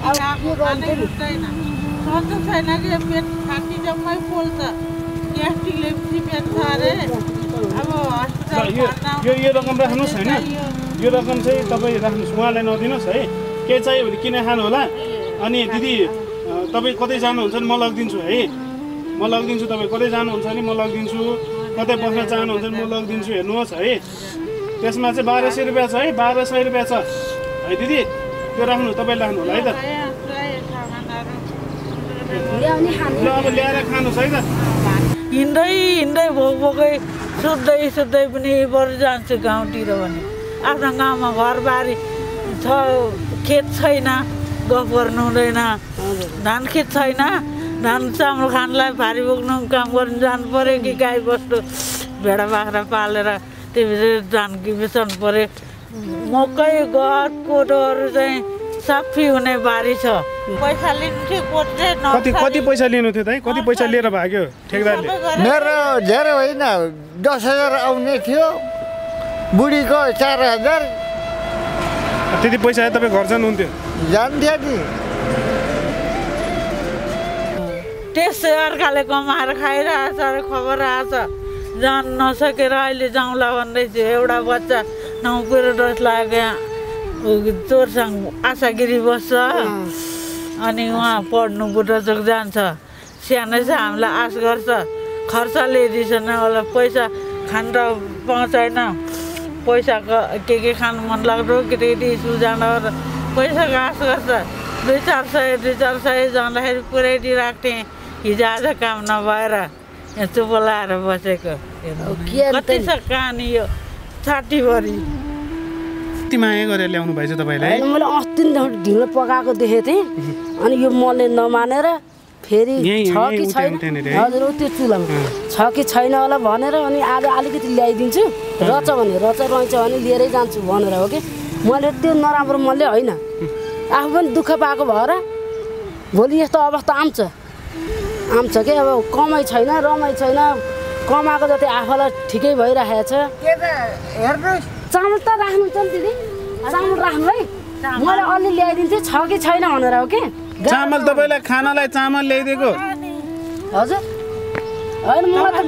सन्चो छैन कि पेट छाती जम्मै पोल्छ ग्यास्ट्रिकले पेट छ अरे अब हस्पिटल यो रकम राख्नुहोस् होइन यो रकम चाहिँ तपाईँ राख्नुहोस् उहाँलाई नदिनुहोस् है के चाहियो भने किन खानु होला अनि दिदी तपाईँ कतै जानुहुन्छ नि म लगिदिन्छु है म लगिदिन्छु तपाईँ कतै जानुहुन्छ नि म लगिदिन्छु कतै बस्न चाहनुहुन्छ नि म लगिदिन्छु हेर्नुहोस् है त्यसमा चाहिँ 1200 रुपियाँ छ है 1200 रुपियाँ छ है दिदी त्यो राख्नु तपाईँले राख्नु होला है त अब ल्याएर खानुहोस् है त हिँड्दै भोकै सुत्दै पनि बरु जान्छु गाउँतिर भने आफ्नो गाउँमा घरबारी छ खेत छैन गफ गर्नु हुँदैन धान खेत छैन धान चामल खानलाई भारी बोक्नु काम गर्नु जानु पऱ्यो कि गाई बस्तु भेडा बाख्रा पालेर त्यसपछि धान कि बेच्नु पऱ्यो मकै गहत कोदोहरू चाहिँ साफी हुने बारी छ पैसा लिन्थ्यो कति पैसा लिनु थियो त कति पैसा लिएर भाग्यो ठेकदारले मेरो धेरै होइन 10,000 आउने थियो बुढीको 4,000 त्यति पैसा तपाईँ घर जानुहुन्थ्यो जान्थ्यो नि त्यसै अर्काले कमाएर खाइरहेछ अरे खबर आएछ जान नसकेर अहिले जाउँला भन्दैछु एउटा बच्चा 9 पिरियड लाग्यो चोरसँग आशागिरी बस्छ अनि उहाँ पढ्नु बुढोचोक जान्छ सानै छ हामीलाई आश गर्छ खर्च ल्याइदिएन होला पैसा खान त पाउँदैन पैसा के खानु मन लाग्दो केटी स्कुल जाँदा पैसाको आश गर्छ 2-400 जाँदाखेरि पुऱ्याइदिइरहेको थिएँ हिजो आज काम नभएर यहाँ चुप लाएर बसेको कति छ कहानी यो छातीभरि माया गरेर ल्याउनु भएछ तपाईँलाई मैले अस्ति ढिलो पकाएको देखेको थिएँ अनि यो मले नमानेर फेरि छ कि छैन हजुर त्यो चुलामा छ कि छैन होला भनेर अनि आज अलिकति ल्याइदिन्छु रच भने रच रहन्छ भने लिएरै जान्छु भनेर हो कि मैले त्यो नराम्रो मलले होइन आफू पनि दुःख पाएको भएर भोलि यस्तो अवस्था आउँछ के अब कमाइ छैन रमाइ छैन कमाएको जति आफूलाई ठिकै भइरहेको छ चामल त राख्नु छ नि दिदी चामल राख्नु है मैले अलि ल्याइदिन्थेँ छ कि छैन भनेर हो कि चामल तपाईँलाई खानालाई चामल ल्याइदिएको हजुर होइन मलाई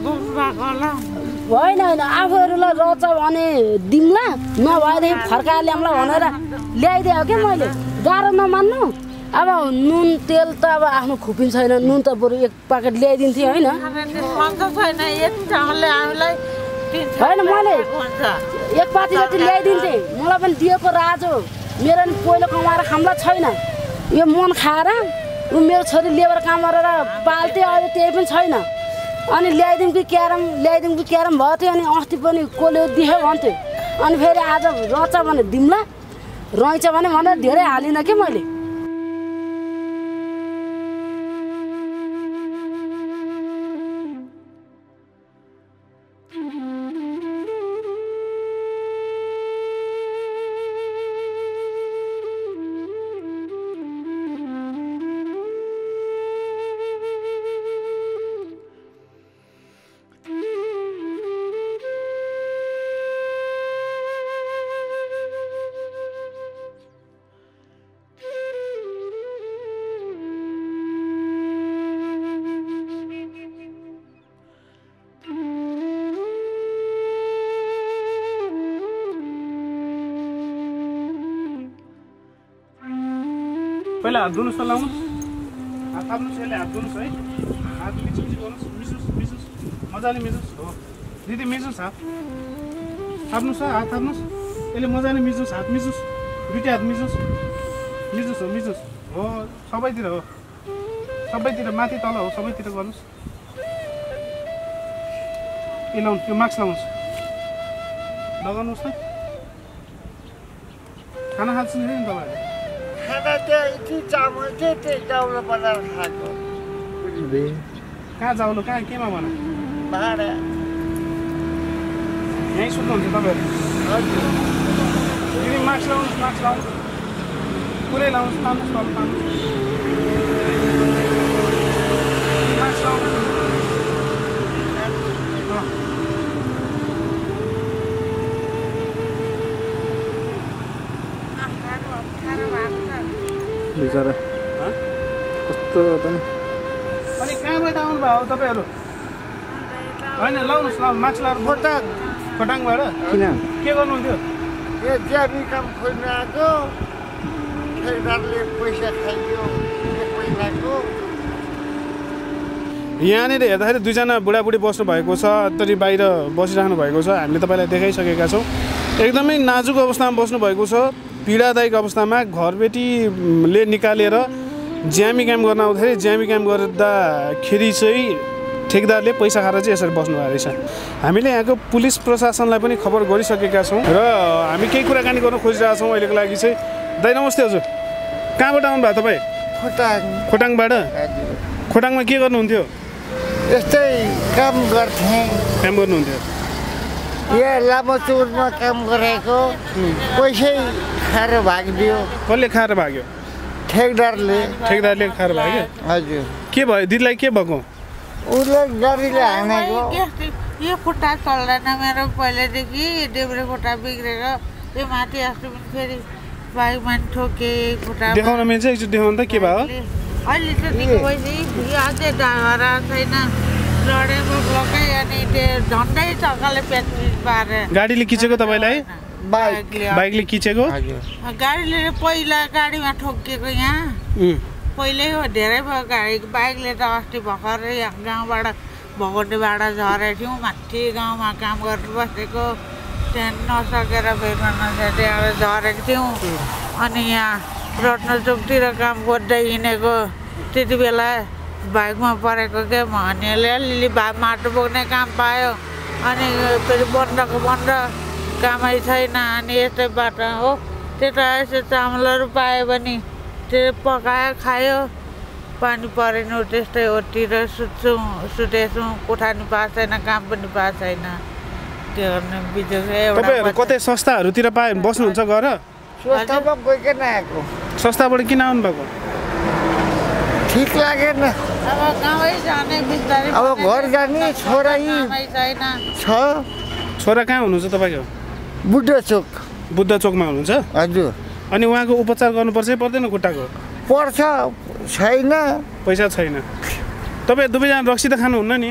होइन आफूहरूलाई रच भने दिउँला नभएदेखि फर्काएर ल्याउँला भनेर ल्याइदिएँ कि मैले गाह्रो नमान्नु अब नुन तेल त अब आफ्नो खुपिन छैन नुन त बरु एक प्याकेट ल्याइदिन्थेँ होइन होइन मैले एक पाती जति ल्याइदिन्थेँ मलाई पनि दिएको राज हो मेरो पनि पहिलो कमाएर खाम्ला छैन यो मन खाएर ऊ मेरो छोरी लेबर काम गरेर पाल्थे अहिले त्यही पनि छैन अनि ल्याइदिउँ कि क्यारम भएको थियो अनि अस्ति पनि कसले दियो भन्थ्यो अनि फेरि आज रच भने दिउँला रहिछ भने भनेर धेरै हालिनँ कि मैले पहिला हात धुनुहोस् त लाउनुहोस् हात थाप्नुहोस् यसले हात धुनुहोस् है हात मिचमिच गर्नुहोस् मिचोस् मजाले मिचोस् हो दिदी मिचोस् हात थाप्नुहोस् हात थाप्नुहोस् यसले मजाले मिचोस् हात मिचोस् दुईटै हात मिचोस् हो सबैतिर हो सबैतिर माथि तल हो सबैतिर गर्नुहोस् ए लाउनु त्यो मास्क लाउनुहोस् लगाउनुहोस् त खाना खान्छ नि तपाईँहरूले खाना चाहिँ चामल चाहिँ त्यही चाउलो बनाएर खाएको कहाँ चाउलो कहाँ केमा बना भाँडा यहीँ सुत्नुहुन्छ तपाईँहरू हजुर दिदी मास्क लाउनुहोस् पुरै लाउनुहोस् तान्नुहोस् तल तान्नुहोस् मास्क लाउनुहोस् बिचरा कस्तो त अनि कहाँबाट आउनुभयो तपाईँहरू होइन लाउनुहोस् ल मास्क लाएर खोटाङबाट किन के गर्नुहुन्थ्यो यो ज्यामी काम खोज्न आएको ठेकदारले पैसा खाइदियो पैसाको यहाँनिर हेर्दाखेरि दुईजना बुढाबुढी बस्नु भएको छ तरी बाहिर बसिराख्नु भएको छ हामीले तपाईँलाई देखाइसकेका छौँ एकदमै नाजुक अवस्थामा बस्नु भएको छ पीडादायक अवस्थामा घरबेटीले निकालेर ज्यामी काम गर्न आउँदाखेरि ज्यामी काम गर्दाखेरि चाहिँ ठेकदारले पैसा खाएर चाहिँ यसरी बस्नु भएको रहेछ हामीले यहाँको पुलिस प्रशासनलाई पनि खबर गरिसकेका छौँ र हामी केही कुराकानी गर्न खोजिरहेका छौँ अहिलेको लागि चाहिँ दाइ नमस्ते हजुर कहाँबाट आउनुभयो तपाईँ खोटाङबाट खोटाङमा के गर्नुहुन्थ्यो यस्तै काम गर्थेँ काम गर्नुहुन्थ्यो यहाँ लामो चौरमा काम गरेको पैसै खाएर भागिदियो कसले खाएर भाग्यो ठेकदारले खाएर भाग्यो हजुर के भयो दिदीलाई के भएको उसले गाडीले हानेको यो खुट्टा चल्दैन मेरो पहिल्यैदेखि देब्रे खुट्टा बिग्रेर यो माथि अस्ति पनि फेरि बाइकमा ठोके खुट्टा देखाउन मिल्छ एकचोटि देखाउनु त के भयो अहिले त निको भइसक्यो यो अझै ढाडा छैन लडेको ब्लकै अनि त्यो झन्डै चक्काले प्याचिस पारेर गाडीले खिचेको तपाईँलाई बाइकले खिचेको गाडीले पहिला गाडीमा ठोकिएको यहाँ पहिल्यै हो धेरै भयो गाडी बाइकले त अस्ति भर्खरै यहाँ गाउँबाट भगवतीबाट झरेको थियौँ माथि गाउँमा काम गर्नु बसेको त्यहाँ नसकेर भेट्न नसकेर त्यहाँबाट झरेको थियौँ अनि यहाँ रत्नचोकतिर काम गर्दै हिँडेको त्यति बेला बाइकमा परेको के भन्नेले अलिअलि माटो बोक्ने काम पायो अनि फेरि बन्द कामै छैन अनि यस्तै बाटो हो त्यता यसो चामलहरू पायो भने त्यो पकायो खायो पानी परेन त्यस्तै ओतिर सुतेछौँ कोठा नि पाएको छैन काम पनि पाएको छैन त्यो गर्ने बिजोग तपाईँहरू कतै संस्थाहरूतिर पायो भने बस्नुहुन्छ गएर स्वस्थमा गइकन आएको संस्थाबाट किन आउनुभएको ठिक लागेन अब गाउँै जाने बिस्तारै अब घर जाने छोरा छैन छ छोरा कहाँ हुनुहुन्छ तपाईँको बुद्ध चोकमा हुनुहुन्छ हजुर अनि उहाँको उपचार गर्नुपर्छ पर्दैन खुट्टाको पर्छ छैन पैसा छैन तपाईँ दुवैजना रक्सी त खानुहुन्न नि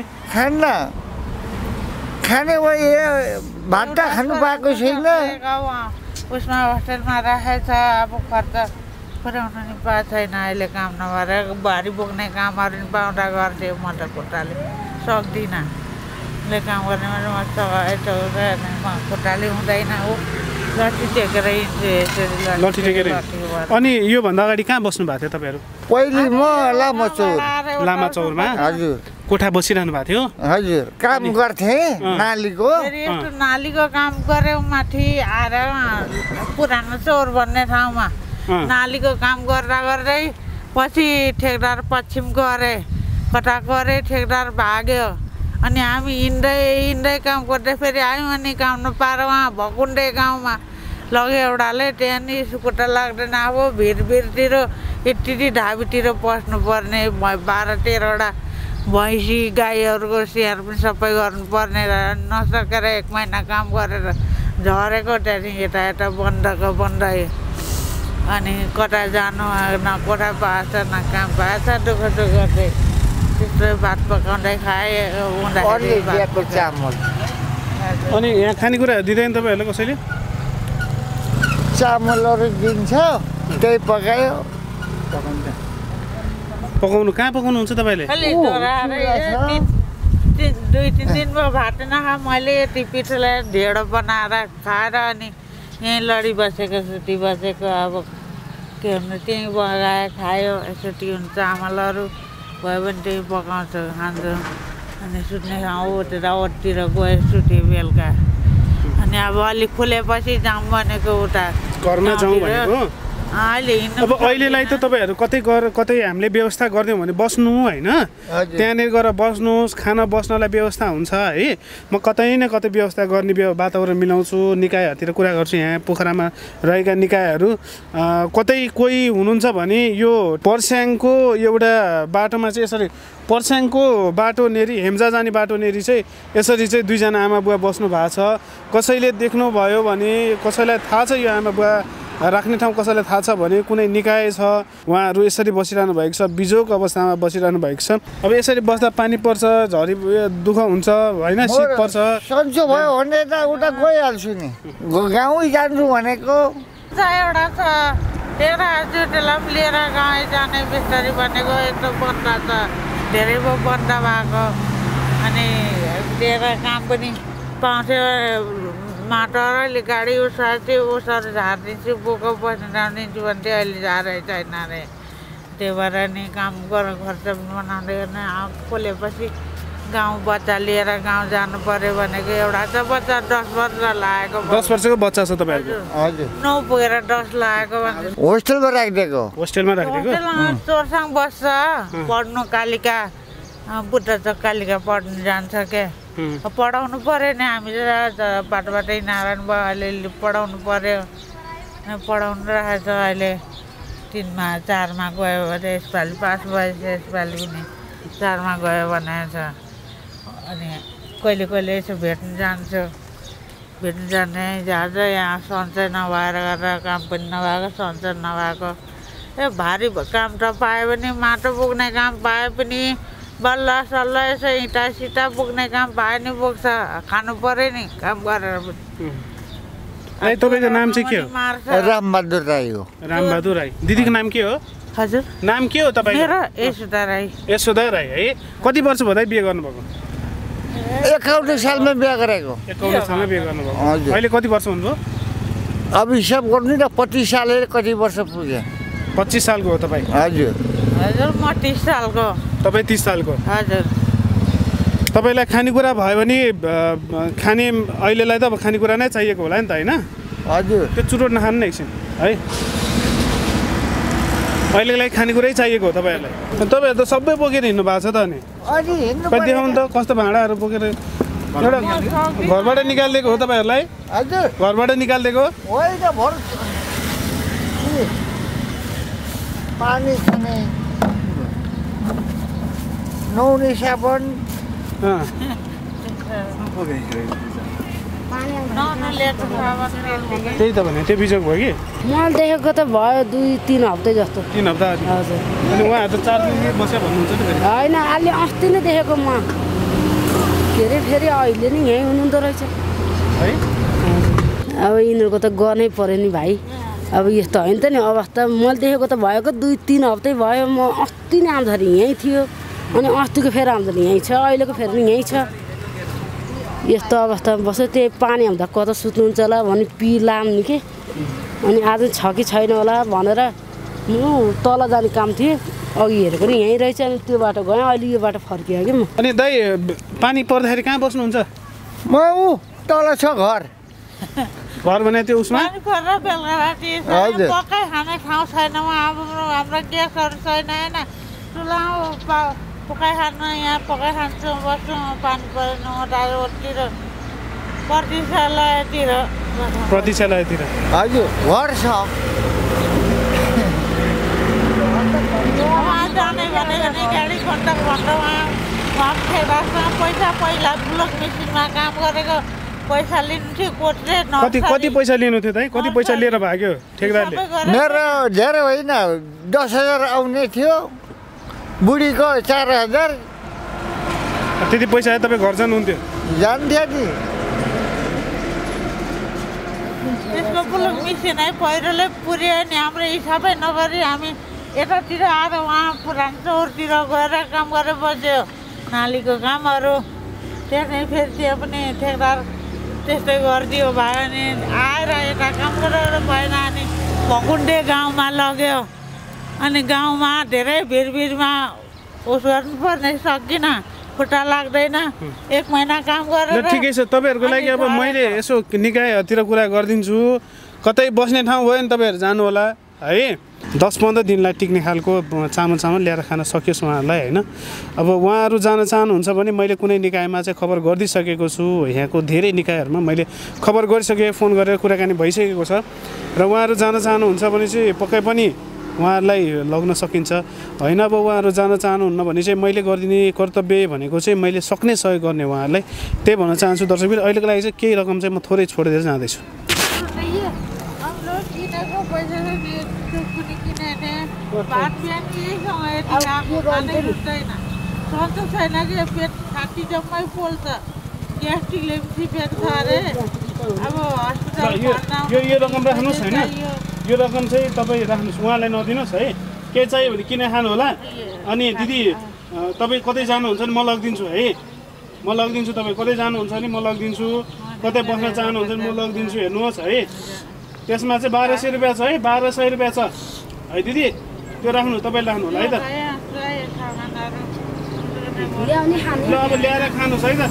खाने भात त खानु पाएको छैन उसमा होस्टेलमा राखेको छ अब खर्च पुर्याउनु नि पाएको छैन अहिले काम नभएर भारी बोक्ने कामहरू नि पाउँदा गर्थ्यो म त खुट्टाले सक्दिनँ काम गर्ने खुट्टाले हुँदैन हो लट्ठी टेकेर अनि योभन्दा अगाडि कहाँ बस्नु भएको थियो तपाईँहरू पहिले म लामा चौरमा हजुर कोठा बसिरहनु भएको थियो हजुर काम गर्थेँ नालीको काम गऱ्यौँ माथि आएर पुरानो चौर भन्ने ठाउँमा नालीको काम गर्दै पछि ठेकदार पश्चिम गरे कता गरे ठेकदार भाग्यो अनि हामी हिँड्दै काम गर्दै फेरि आयौँ अनि काम नपाएर उहाँ भकुन्डे गाउँमा लग्यो एउटाले त्यहाँनिर खुट्टा लाग्दैन अब भिरतिर यति ढाबीतिर पस्नुपर्ने 12-13वटा भैँसी गाईहरूको स्याहार पनि सबै गर्नुपर्ने नसकेर 1 महिना काम गरेर झरेको त्यहाँदेखि यता बन्दै अनि कता जानु न कोठा पाएछ न काम पाएछ दुःख गर्दै त्यस्तो भात पकाउँदै खाएँ अनि यहाँ खानेकुराहरू दिँदैन तपाईँहरूले कसैले चामलहरू दिन्छ त्यही पकायो पकाउनु कहाँ पकाउनुहुन्छ तपाईँले 2-3 दिन भयो भात नखा मैले यति पिठोलाई ढेँडो बनाएर खाएर अनि यहीँ लडिबसेको सुती बसेको अब के भन्नु त्यहीँ बगायो खायो सुती हुन्छ चामलहरू भयो भने त्यही पकाउँछ खान्छ अनि सुत्ने ठाउँ ओतिर गयो सुते बेलुका अनि अब अलिक खुलेपछि जाउँ भनेको उता घरमा जाउँ भनेको अहिले हिँड्नु अब अहिलेलाई त तपाईँहरू कतै गएर कतै हामीले व्यवस्था गरिदिउँ भने बस्नु होइन त्यहाँनिर गएर बस्नुहोस् खाना बस्नलाई व्यवस्था हुन्छ है म कतै न कतै व्यवस्था गर्ने वातावरण मिलाउँछु निकायहरूतिर कुरा गर्छु यहाँ पोखरामा रहेका निकायहरू कतै कोही हुनुहुन्छ भने यो पर्स्याङको एउटा बाटोमा चाहिँ यसरी पर्स्याङको बाटो नेरी हेम्जा जाने बाटो नेरी चाहिँ यसरी चाहिँ 2 जना आमा बुवा बस्नु भएको छ कसैले देख्नुभयो भने कसैलाई थाहा छ यो आमा बुवा राख्ने ठाउँ कसैलाई थाहा छ भने कुनै निकाय छ उहाँहरू यसरी बसिरहनु भएको छ बिजोग अवस्थामा बसिरहनु भएको छ अब यसरी बस्दा पानी पर्छ झरी दुःख हुन्छ होइन शीत पर्छ सन्चो भयो भने त उता गइहाल्छु नि गाउँ जान्छु भनेको एउटा छ तेरा जुटेलाई पनि लिएर गाउँ जाने बिस्तारी भनेको यस्तो बन्द छ धेरै पो बन्द भएको अनि लिएर काम पनि पाउँथ्यो माटोले गाडी उसाल्थ्यो उसरी झारिदिन्छु बोको बस्नु जानिदिन्छु भन्थ्यो अहिले झारै छैन अरे त्यही भएर नि काम गरेर खर्च बनाउँदै खोलेपछि गाउँ बच्चा लिएर गाउँ जानु पर्यो भनेको एउटा छ बच्चा 10 वर्ष लागेको 10 वर्षको बच्चा छ तपाईँहरूको हजुर 9 पुगेर 10 लागेको भने होस्टेलमा राखिदिएको होस्टेलमा राखिदिएको चोरसँग बस्छ पढ्नु कालिका बुद्धचोक कालिका पढ्नु जान्छ के पढाउनु पर्यो नि हामीले बाटोबाटै नारायण भयो अलिअलि पढाउनु पर्यो पढाउनु राखेको छ अहिले 3मा 4मा गयो भने यसपालि पास भएछ यसपालि पनि 4मा गयो भनेको छ अनि कहिले कहिले यसो भेट्नु जान्छु भेट्नु जाने जान्छ यहाँ सन्चै नभएर गरेर काम पनि नभएको सन्चै नभएको भारी काम त पायो भने माटो बोक्ने काम पाए पनि बल्ल सल्ल यसो इँटा सिटा बोक्ने काम पायो नि बोक्छ खानु पर्यो नि काम गरेर तपाईँको नाम चाहिँ के हो रामबहादुर राई हो रामबहादुर राई दिदीको नाम के हो हजुर नाम के हो तपाईँ यशोदा राई यशोदा राई है कति वर्ष भन्दै बिहे गर्नुभएको 51 सालमा बिहा गरेको 51 सालमा बिहे गर्नुभएको अहिले कति वर्ष हुनुभयो अब हिसाब गर्नु न 25 सालले कति वर्ष पुग्यो 25 सालको हो तपाईँ हजुर हजुर म 30 सालको तपाईँ 30 सालको हजुर तपाईँलाई खानेकुरा भयो भने खाने अहिलेलाई त अब खानेकुरा नै चाहिएको होला नि त होइन हजुर त्यो चुरोट नखानु न एकछिन है अहिलेलाई खानेकुरै चाहिएको हो तपाईँहरूलाई तपाईँहरू त सबै बोकेर हिँड्नु भएको छ त अनि अनि हिँड्नु कति देखाउनु त कस्तो भाँडाहरू बोकेर एउटा घरबाट निकालिदिएको हो तपाईँहरूलाई हजुर घरबाट निकालिदिएको होइन भर पानी खाने नुहाउने साबुन त्यही त भने त्यो बिजोग भयो कि मैले देखेको त भयो 2-3 हप्ता जस्तो 3 हप्ता हजुर अनि उहाँहरू त 4 दिन बस्यो भन्नुहुन्छ नि फेरि होइन अहिले अस्ति नै देखेको म के अरे फेरि अहिले नि यहीँ हुनुहुँदो रहेछ है अब यिनीहरूको त गर्नै पर्यो नि भाइ अब यस्तो होइन त नि अवस्था मैले देखेको त भएको 2-3 हप्तै भयो म अस्ति नै आउँदाखेरि यहीँ थियो अनि अस्तिको फेरि आउँदाखेरि यहीँ छ अहिलेको फेरि नि यहीँ छ यस्तो अवस्थामा बस्यो त्यही पानी आउँदा कता सुत्नुहुन्छ होला भने पिलाम नि के अनि आज छ कि छैन होला भनेर म तल जाने काम थिएँ अघि हेरेको नि यहीँ रहेछ अनि त्यो बाटो गएँ अहिले यो बाटो फर्कियो कि म अनि दाइ पानी पर्दाखेरि कहाँ बस्नुहुन्छ म ऊ तल छ घर घर भने त्यो उसमा पानी परेर बेलुका राति हजुर। पक्कै खाने ठाउँ छैन हाम्रो ग्यासहरू छैन होइन चुला पकाइ खानु यहाँ पकाइ खान्छु बस्छु पानी परेन ओतिर प्रतीक्षालयतिर हजुर घर छ उहाँ जाने भनेको नि गाडी खण्डक भनेर उहाँ ठेलामा पैसा पहिला ब्लक मेसिनमा काम गरेको पैसा लिन्थ्यो कोटले कति पैसा लिनु थियो दाइ कति पैसा लिएर भाग्यो ठेकदारले मेरो धेरै होइन 10,000 आउने थियो बुढीको 4,000 त्यति पैसा तपाईँ घर जानुहुन्थ्यो जान्थ्यो नि त्यसको ब्लक मेसिन है पहिरोले पुर्यायो नि हाम्रो हिसाबै नगरी हामी यतातिर आएर उहाँ पुरानो चौरतिर गएर काम गरेर बस्यो नालीको कामहरू त्यहाँ फेरि त्यो पनि ठेकदार त्यस्तै गरिदियो भयो अनि आएर यता काम गरेर भएन अनि भकुन्डे गाउँमा लग्यो अनि गाउँमा धेरै भिडमा उस गर्नुपर्ने सकिनँ खुट्टा लाग्दैन 1 महिना काम गरेर ठिकै छ तपाईँहरूको लागि अब मैले यसो निकायतिर कुरा गरिदिन्छु कतै बस्ने ठाउँ भयो नि तपाईँहरू जानु होला है 10-15 दिनलाई टिक्ने खालको चामल ल्याएर खान सकियोस् उहाँहरूलाई होइन अब उहाँहरू जान चाहनुहुन्छ भने मैले कुनै निकायमा चाहिँ खबर गरिदिइसकेको छु यहाँको धेरै निकायहरूमा मैले खबर गरिसकेँ फोन गरेर कुराकानी भइसकेको छ र उहाँहरू जान चाहनुहुन्छ भने चाहिँ पक्कै पनि उहाँहरूलाई लग्न सकिन्छ होइन अब उहाँहरू जान चाहनुहुन्न भने चाहिँ मैले गरिदिने कर्तव्य भनेको चाहिँ मैले सक्ने सहयोग गर्ने उहाँहरूलाई त्यही भन्न चाहन्छु दर्शकबिर अहिलेको लागि चाहिँ केही रकम चाहिँ म थोरै छोडिदिएर जाँदैछु भात बिहान यहीसँग यति आएको खानै रुच्दैन सन्चो छैन कि पेट छाती जम्मै पोल्छ ग्यास्ट्रिकले पनि सिपेको छ अरे अब हस्पिटल यो रकम राख्नुहोस् होइन यो रकम चाहिँ तपाईँ राख्नुहोस् उहाँलाई नदिनुहोस् है के चाहियो भने किन खानु होला अनि दिदी तपाईँ कतै जानुहुन्छ नि म लगिदिन्छु है म लगिदिन्छु तपाईँ कतै जानुहुन्छ नि म लगिदिन्छु कतै बस्न चाहनुहुन्छ नि म लगिदिन्छु हेर्नुहोस् है त्यसमा चाहिँ 1200 रुपियाँ छ है 1200 रुपियाँ छ है दिदी त्यो राख्नु तपाईँ राख्नु होला है त ल अब ल्याएर खानुहोस् है त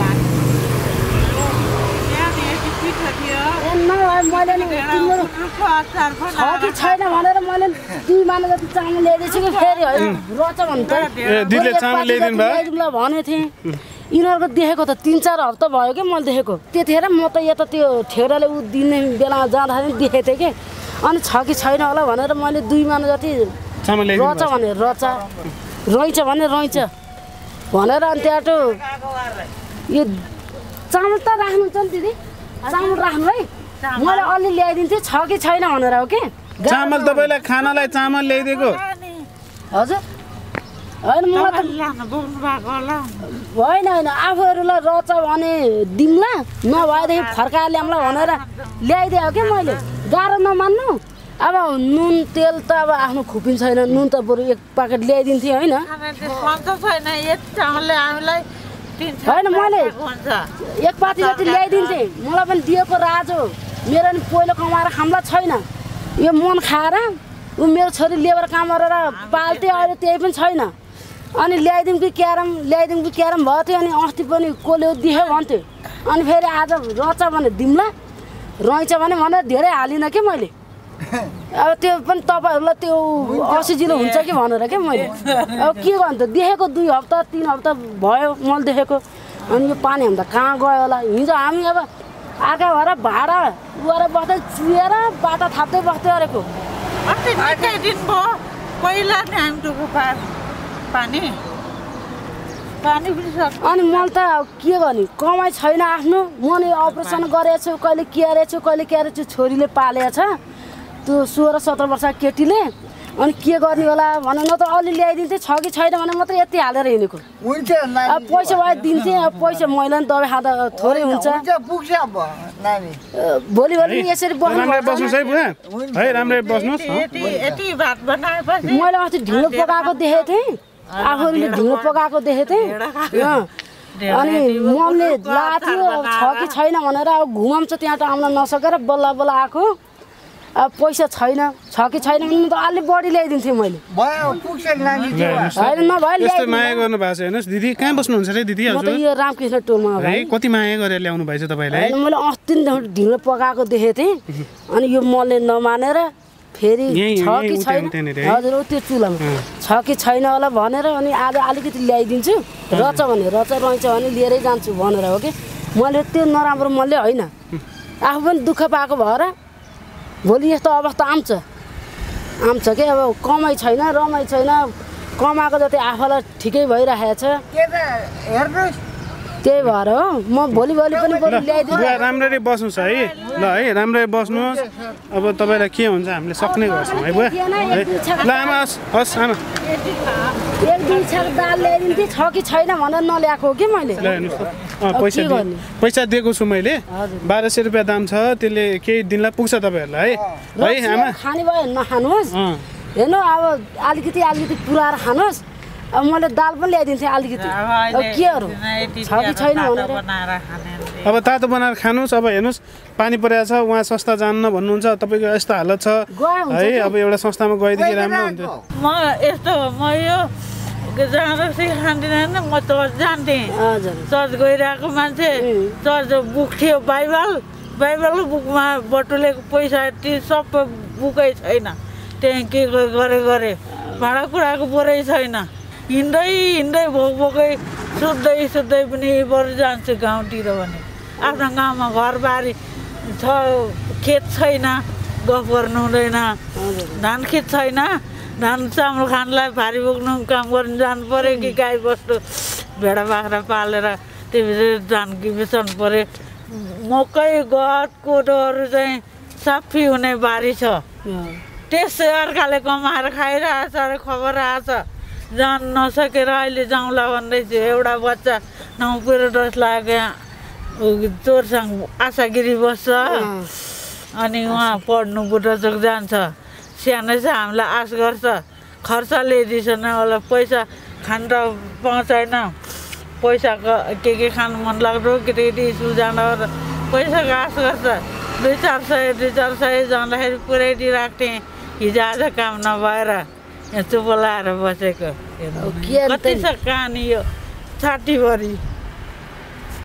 छैन भनेर मैले 2 माना जति चामल ल्याइदिएछु कि फेरि रच भन्नु दिदीले चामल ल्याइदिनु भयो भनेको थिएँ यिनीहरूको देखेको त 3-4 हप्ता भयो कि मैले देखेको त्यतिखेर म त यता त्यो ठेउराले ऊ दिने बेलामा जाँदाखेरि देखेको थिएँ कि अनि छ कि छैन होला भनेर मैले 2 माना जति रच भने रचा रैछ भने रैछ भनेर अनि त्यहाँटो यो चामल त राख्नुहुन्छ नि दिदी चामल राख्नु है मैले अलि ल्याइदिन्थेँ छ कि छैन भनेर हो कि चामल तपाईँलाई खानालाई चामल ल्याइदिएको हजुर होइन मलाई होइन होइन आफूहरूलाई रच भने दिउँला नभएदेखि फर्काएर ल्याउँला भनेर ल्याइदिएँ कि मैले गाह्रो नमान्नु अब नुन तेल त अब आफ्नो खुपिन छैन नुन त बरु 1 प्याकेट ल्याइदिन्थेँ होइन होइन मैले 1 पाती जति ल्याइदिन्थेँ मलाई पनि दिएको राजो मेरो नि पहिलो कमाएर खाम्ला छैन यो मन खाएर ऊ मेरो छोरी लेबर काम गरेर पाल्थे अहिले त्यही पनि छैन अनि ल्याइदिउँ कि क्यारम भयो थियो अनि अस्ति पनि कसले दियो भन्थ्यो अनि फेरि आज रच भने दिउँला रैछ भने भनेर धेरै हालिनँ कि मैले अब त्यो पनि तपाईँहरूलाई त्यो 80 किलो हुन्छ कि भनेर क्या मैले अब के गर्नु त देखेको 2 हप्ता 3 हप्ता भयो मैले देखेको अनि यो पानी हामी त कहाँ गयो होला हिजो हामी अब अर्का भएर भाडा गएर बस्दै चुहेर बाटा थाप्दै बस्दै गरेको अनि मैले त के गर्ने कमाइ छैन आफ्नो म नि अपरेसन गरेको छु कहिले के छु छोरीले पालेको छ त्यो 16-17 वर्ष केटीले अनि के गर्ने होला भने न त अलि ल्याइदिन्थेँ छ कि छैन भने मात्रै यति हालेर हिँडेको अब पैसा भए दिन्थेँ अब पैसा मैले नि दबाई खाँदा थोरै हुन्छ भोलि यसरी मैले अस्ति ढिँडो पकाएको देखेको थिएँ आफूले ढिँडो पकाएको देखेको थिएँ अनि मम्मीले लाथ्यो छ कि छैन भनेर अब घुमाउँछ त्यहाँ त आउन नसकेर बल्ल आएको अब पैसा छैन छ कि छैन भने त अलि बढी ल्याइदिन्थेँ मैले होइन नभए यस्तो माया गर्नु भएको छ हेर्नुहोस् दिदी कहाँ बस्नुहुन्छ रे दिदी म त यो रामकृष्ण टोलमा है कति माया गरेर ल्याउनु भएछ तपाईँलाई मैले अस्ति ढिँडो पकाएको देखेको थिएँ अनि यो मले नमानेर फेरि छ कि छैन हजुर त्यो चुलामा छ कि छैन होला भनेर अनि आज अलिकति ल्याइदिन्छु रच भने रच रैछ भने लिएरै जान्छु भनेर हो कि मैले त्यो नराम्रो मलले होइन आफू पनि दुःख पाएको भएर भोलि यस्तो अवस्था आउँछ कि अब कमाइ छैन रमाइ छैन कमाएको जति आफूलाई ठिकै भइरहेको छ त्यही भएर हो म भोलि पनि बरु ल्याइदिन्छु राम्ररी बस्नुहोस् है ल है राम्ररी बस्नुहोस् अब तपाईँलाई के हुन्छ हामीले सक्ने गर्छौँ है बुवा ल आमा हस् आमा 1-2 छाक दाल ल्याइदिन्थेँ छ कि छैन भनेर नल्याएको हो कि मैले पैसा दिएको छु मैले 1200 रुपियाँ दाम छ त्यसले केही दिनलाई पुग्छ तपाईँहरूलाई है आमा खाने भयो नखानुहोस् हेर्नु अब अलिकति पुऱ्याएर खानुहोस् अब मैले दाल पनि ल्याइदिन्थेँ अलिकति अब केहरू छ कि छैन भनेर अब तातो बनाएर खानुहोस् अब हेर्नुहोस् पानी परेको छ उहाँ संस्था जान्न भन्नुहुन्छ तपाईँको यस्तो हालत छ है अब एउटा संस्थामा गएदेखि राम्रो हुन्थ्यो म यो जाँदा खाँदिनँ म चर्च जान्थेँ चर्च गइरहेको मान्छे चर्च बुक थियो बाइबल बुकमा बटुलेको पैसा सबै बुकै छैन त्यहाँ के गरे भाँडाकुँडाको बोरै छैन हिँड्दै भोकै सुत्दै पनि बरु जान्छु गाउँतिर भने आफ्नो गाउँमा घरबारी छ खेत छैन गफ गर्नु हुँदैन धान खेत छैन धान चामल खानलाई भारी बोक्नु काम गर्नु जानु पऱ्यो कि गाई बस्तु भेडा बाख्रा पालेर त्यो धान बेच्नु पऱ्यो मकै गहत कोदोहरू चाहिँ साफी हुने बारी छ त्यसै अर्काले कमाएर खाइरहेछ अरे खबर आएछ जान नसकेर अहिले जाउँला भन्दैछु एउटा बच्चा 9 पिरियड लाग्यो चोरसँग आशागिरी बस्छ अनि उहाँ पढ्नु बुढाचोक जान्छ सानै छ हामीलाई आश गर्छ खर्च ल्याइदिएन होला पैसा खान त पाउँदैन पैसा के खानु मन लाग्दो केटी स्कुल जाँदा पैसाको आश गर्छ 200-400 जाँदाखेरि पुऱ्याइदिइरहेको थिएँ हिजो आज काम नभएर यहाँ चुप लाएर बसेको कति छ कहानी यो 60 भरि